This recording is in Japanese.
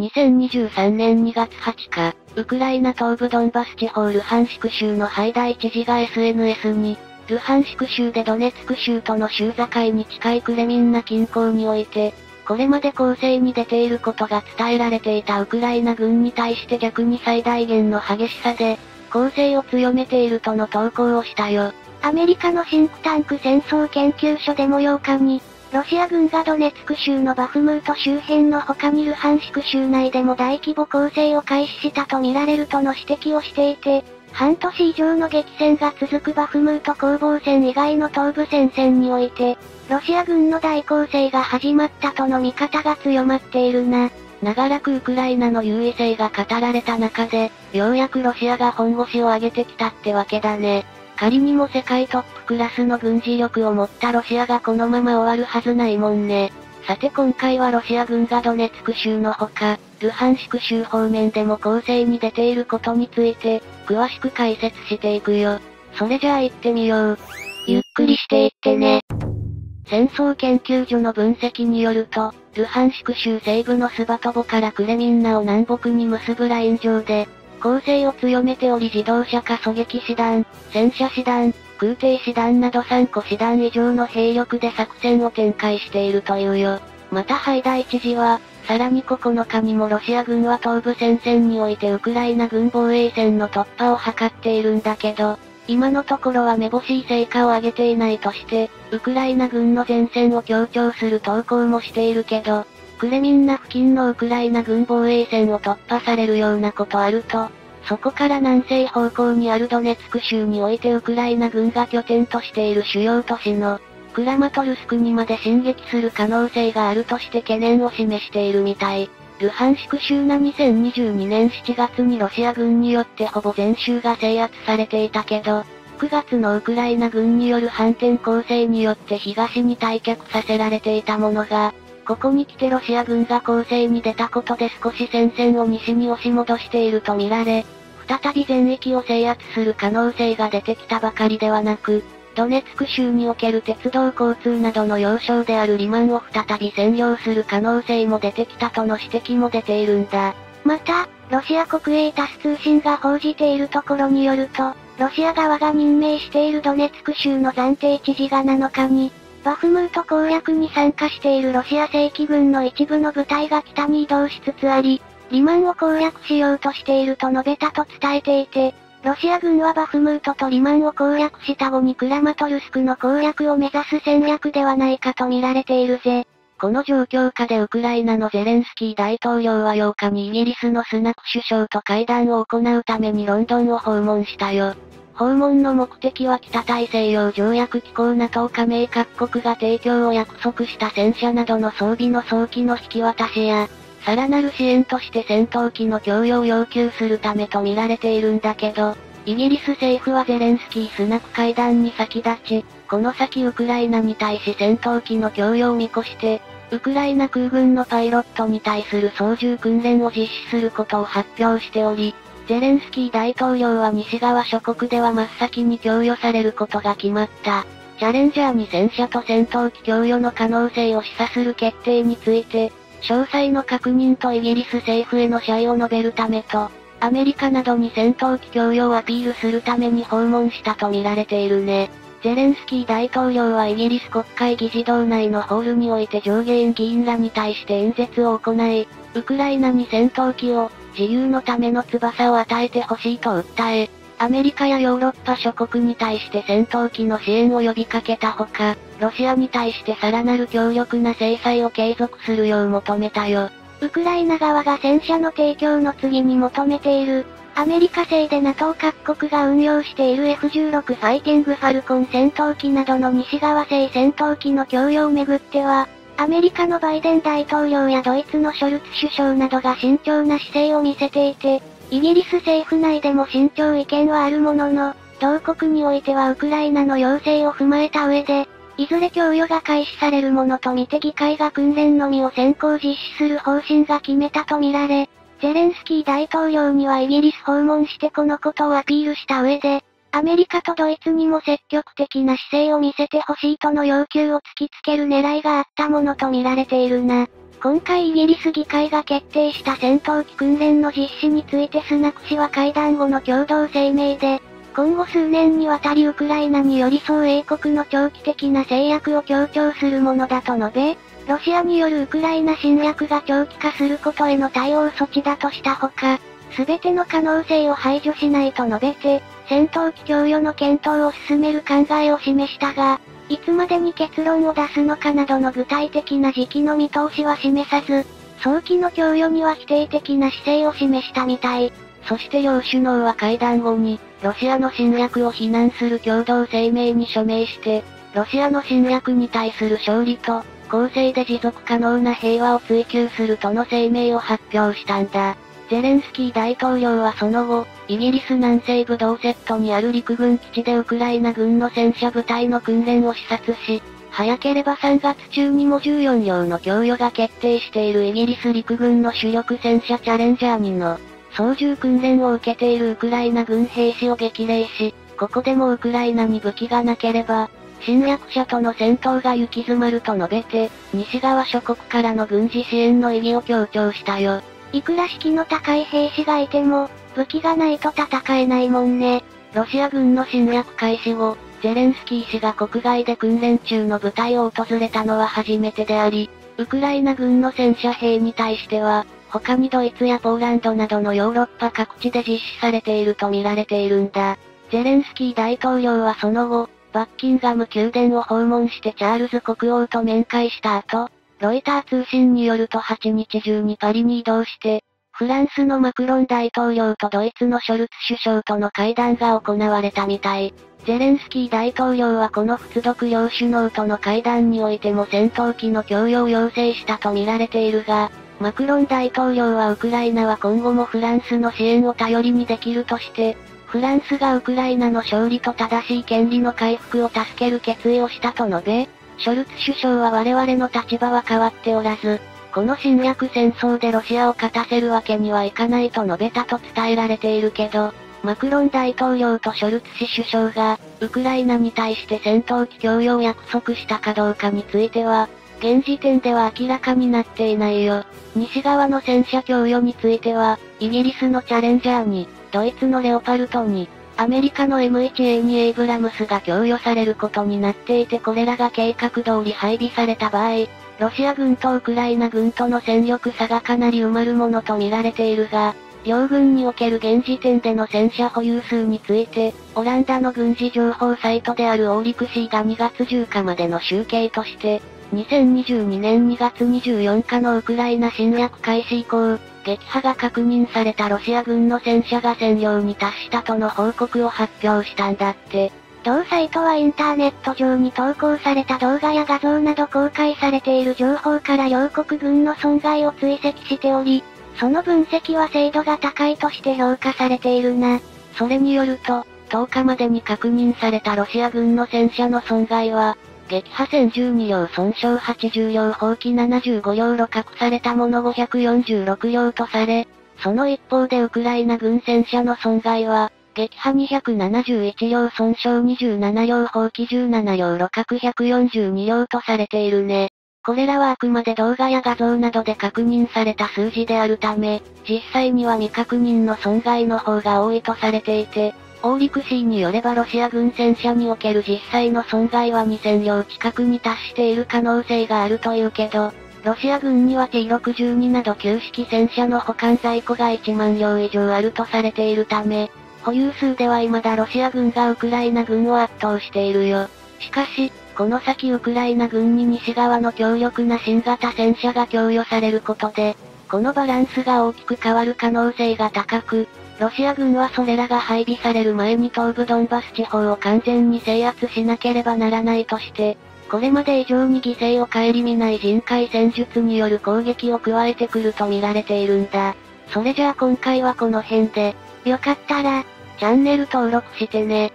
2023年2月20日、ウクライナ東部ドンバス地方ルハンシク州のハイダイ知事が SNS に、ルハンシク州でドネツク州との州境に近いクレミンナ近郊において、これまで攻勢に出ていることが伝えられていたウクライナ軍に対して逆に最大限の激しさで、攻勢を強めているとの投稿をしたよ。 アメリカのシンクタンク戦争研究所でも8日に、ロシア軍がドネツク州のバフムート周辺の他にルハンシク州内でも大規模攻勢を開始したとみられるとの指摘をしていて、半年以上の激戦が続くバフムート攻防戦以外の東部戦線において、ロシア軍の大攻勢が始まったとの見方が強まっているな。 長らくウクライナの優位性が語られた中で、ようやくロシアが本腰を上げてきたってわけだね。仮にも世界トップクラスの軍事力を持ったロシアがこのまま終わるはずないもんね。さて今回はロシア軍がドネツク州のほか、ルハンシク州方面でも攻勢に出ていることについて、詳しく解説していくよ。それじゃあ行ってみよう。 ゆっくりしていってね。 戦争研究所の分析によると、ルハンシク州西部のスバトボからクレミンナを南北に結ぶライン上で、攻勢を強めており自動車化狙撃師団、戦車師団、空挺師団など3個師団以上の兵力で作戦を展開しているというよ。またハイダイ知事は、さらに9日にもロシア軍は東部戦線においてウクライナ軍防衛線の突破を図っているんだけど、今のところはめぼしい成果を上げていないとして、ウクライナ軍の前線を強調する投稿もしているけど、クレミンナ付近のウクライナ軍防衛線を突破されるようなことあると、そこから南西方向にあるドネツク州においてウクライナ軍が拠点としている主要都市の、クラマトルスクにまで進撃する可能性があるとして懸念を示しているみたい。ルハンシク州が2022年7月にロシア軍によってほぼ全州が制圧されていたけど、9月のウクライナ軍による反転攻勢によって東に退却させられていたものが、ここに来てロシア軍が攻勢に出たことで少し戦線を西に押し戻していると見られ、再び全域を制圧する可能性が出てきたばかりではなく、ドネツク州における鉄道交通などの要衝であるリマンを再び占領する可能性も出てきたとの指摘も出ているんだ。 また、ロシア国営タス通信が報じているところによると、ロシア側が任命しているドネツク州の暫定知事が7日に、バフムート攻略に参加しているロシア正規軍の一部の部隊が北に移動しつつあり、リマンを攻略しようとしていると述べたと伝えていて、ロシア軍はバフムートとリマンを攻略した後にクラマトルスクの攻略を目指す戦略ではないかと見られているぜ。 この状況下でウクライナのゼレンスキー大統領は8日にイギリスのスナク首相と会談を行うためにロンドンを訪問したよ。訪問の目的は北大西洋条約機構 NATO 加盟各国が提供を約束した戦車などの装備の早期の引き渡しや、さらなる支援として戦闘機の供与を要求するためと見られているんだけど、イギリス政府はゼレンスキースナク会談に先立ち、この先ウクライナに対し戦闘機の供与を見越して、ウクライナ空軍のパイロットに対する操縦訓練を実施することを発表しており、ゼレンスキー大統領は西側諸国では真っ先に供与されることが決まった。チャレンジャーに戦車と戦闘機供与の可能性を示唆する決定について、詳細の確認とイギリス政府への謝意を述べるためと、アメリカなどに戦闘機供与をアピールするために訪問したと見られているね。ゼレンスキー大統領はイギリス国会議事堂内のホールにおいて上下院議員らに対して演説を行い、ウクライナに戦闘機を自由のための翼を与えてほしいと訴え、アメリカやヨーロッパ諸国に対して戦闘機の支援を呼びかけたほか、ロシアに対してさらなる強力な制裁を継続するよう求めたよ。 ウクライナ側が戦車の提供の次に求めている、アメリカ製で NATO 各国が運用している F16 ファイティングファルコン戦闘機などの西側製戦闘機の供与をめぐっては、アメリカのバイデン大統領やドイツのショルツ首相などが慎重な姿勢を見せていて、イギリス政府内でも慎重意見はあるものの、同国においてはウクライナの要請を踏まえた上で、いずれ供与が開始されるものとみて議会が訓練のみを先行実施する方針が決めたとみられ、ゼレンスキー大統領にはイギリス訪問してこのことをアピールした上で、アメリカとドイツにも積極的な姿勢を見せてほしいとの要求を突きつける狙いがあったものと見られているな。 今回イギリス議会が決定した戦闘機訓練の実施についてスナク氏は会談後の共同声明で、今後数年にわたりウクライナに寄り添う英国の長期的な制約を強調するものだと述べ、ロシアによるウクライナ侵略が長期化することへの対応措置だとしたほか、すべての可能性を排除しないと述べて、戦闘機供与の検討を進める考えを示したが、いつまでに結論を出すのかなどの具体的な時期の見通しは示さず、早期の供与には否定的な姿勢を示したみたい。 そして両首脳は会談後に、ロシアの侵略を非難する共同声明に署名して、ロシアの侵略に対する勝利と、公正で持続可能な平和を追求するとの声明を発表したんだ。ゼレンスキー大統領はその後、イギリス南西部ドーセットにある陸軍基地でウクライナ軍の戦車部隊の訓練を視察し、早ければ3月中にも14両の供与が決定しているイギリス陸軍の主力戦車チャレンジャー2の操縦訓練を受けているウクライナ軍兵士を激励し、ここでもウクライナに武器がなければ、侵略者との戦闘が行き詰まると述べて、西側諸国からの軍事支援の意義を強調したよ。 いくら士気の高い兵士がいても、武器がないと戦えないもんね。 ロシア軍の侵略開始後、ゼレンスキー氏が国外で訓練中の部隊を訪れたのは初めてであり、ウクライナ軍の戦車兵に対しては、他にドイツやポーランドなどのヨーロッパ各地で実施されていると見られているんだ。ゼレンスキー大統領はその後、バッキンガム宮殿を訪問してチャールズ国王と面会した後、ロイター通信によると8日中にパリに移動して、フランスのマクロン大統領とドイツのショルツ首相との会談が行われたみたい。ゼレンスキー大統領はこの仏独両首脳との会談においても戦闘機の供与を要請したと見られているが、マクロン大統領はウクライナは今後もフランスの支援を頼りにできるとして、フランスがウクライナの勝利と正しい権利の回復を助ける決意をしたと述べ、ショルツ首相は我々の立場は変わっておらず、この侵略戦争でロシアを勝たせるわけにはいかないと述べたと伝えられているけど、マクロン大統領とショルツ氏首相が、ウクライナに対して戦闘機供与を約束したかどうかについては、現時点では明らかになっていないよ。西側の戦車供与については、イギリスのチャレンジャーに、ドイツのレオパルトに、アメリカの M1A2 エイブラムスが供与されることになっていてこれらが計画通り配備された場合、ロシア軍とウクライナ軍との戦力差がかなり埋まるものと見られているが、両軍における現時点での戦車保有数について、オランダの軍事情報サイトであるオーリクシーが2月10日までの集計として、2022年2月24日のウクライナ侵略開始以降、撃破が確認されたロシア軍の戦車が1000両に達したとの報告を発表したんだって。 同サイトはインターネット上に投稿された動画や画像など公開されている情報から両国軍の損害を追跡しており、その分析は精度が高いとして評価されているな。 それによると、10日までに確認されたロシア軍の戦車の損害は、撃破1012両損傷80両砲器75両露獲されたもの546両とされ、その一方でウクライナ軍戦車の損害は、撃破271両損傷27両砲器17両露獲142両とされているね。これらはあくまで動画や画像などで確認された数字であるため、実際には未確認の損害の方が多いとされていて、オーリクシーによればロシア軍戦車における実際の損害は2000両近くに達している可能性があるというけど、ロシア軍には T62 など旧式戦車の保管在庫が1万両以上あるとされているため、保有数では未だロシア軍がウクライナ軍を圧倒しているよ。しかし、この先ウクライナ軍に西側の強力な新型戦車が供与されることで、このバランスが大きく変わる可能性が高く、ロシア軍はそれらが配備される前に東部ドンバス地方を完全に制圧しなければならないとして、これまで以上に犠牲を顧みない人海戦術による攻撃を加えてくると見られているんだ。それじゃあ今回はこの辺で、 よかったら、 チャンネル登録してね。